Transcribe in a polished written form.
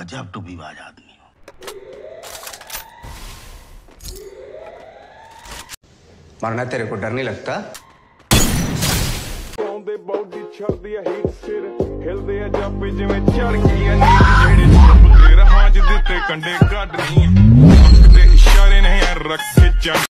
गजब टुपीबाज आदमी हो। मरना तेरे को डर नहीं लगता? बॉडी छड़दी है हीट सिर हिलदे आ जापे जिवें चढ़ गईयां नींद जेड़े बगैर हाज दिते कंडे कढ नहीं ते इशारे नहीं रखे